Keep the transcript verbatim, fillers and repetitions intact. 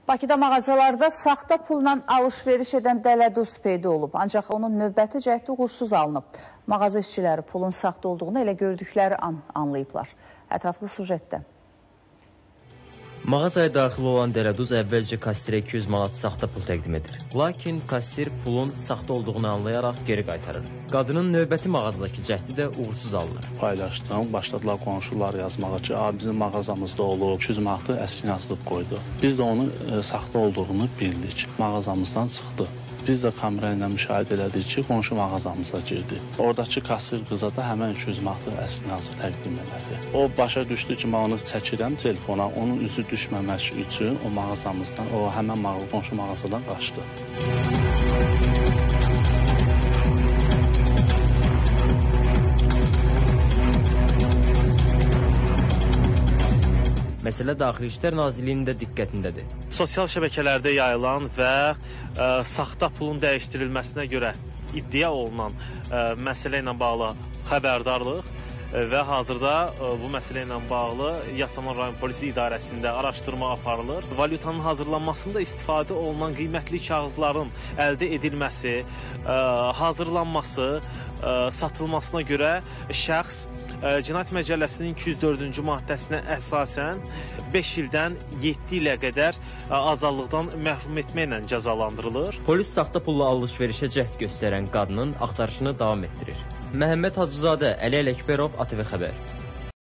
Bakıda mağazalarda saxta pulla alış-veriş edən dələduz peyda olub. Ancaq onun növbəti cəhdi uğursuz alınıb. Mağaza işçiləri pulun saxta olduğunu elə gördükləri an anlayıblar. Ətraflı sujetdə. Mağazaya daxil olan dələduz əvvəlcə kassirə iki yüz manat saxta pul təqdim edir. Lakin kassir pulun saxta olduğunu anlayaraq geri qaytarır. Qadının növbəti mağazadakı cəhdi də uğursuz alınır. Paylaşdım, başladılar qonşular yazmağa ki, bizim mağazamızda olub, iki yüz manatı əski yazılıb qoydu. Biz də onun e, saxta olduğunu bildik. Mağazamızdan çıxdı. Biz də kamera ilə müşahidə elədik ki, qonşu mağazamıza girdi. Oradakı kassir qıza da həmən iki yüz manatı əski yazı təqdim elədi. O başa düşdü ki, mən onu çəkirəm telefona, onun üzü düşməmək üçün o mağazamızdan, o həmən mağaza, qonşu mağazadan qaçdı. Məsələ Daxili İşlər Nazirliyinin də diqqətindədir. Sosial şəbəkələrdə yayılan və ə, saxta pulun dəyişdirilməsinə görə iddia olunan ə, məsələ ilə bağlı xəbərdarlıq ə, və hazırda ə, bu məsələ ilə bağlı Yasamal rayon polis idarəsində araşdırma aparılır. Valyutanın hazırlanmasında istifadə olunan qiymətli kağızların əldə edilməsi, ə, hazırlanması, ə, satılmasına görə şəxs Cinayət Məcəlləsinin iki yüz dördüncü maddəsinə əsasən beş ildən yeddi ilə qədər azadlıqdan məhrum etməklə cəzalandırılır. Polis saxta pulla alış-verişə cəhd göstərən qadının axtarışını davam etdirir. Məhəmməd Hacızadə, Əli Ələkbərov, A T V Xəbər.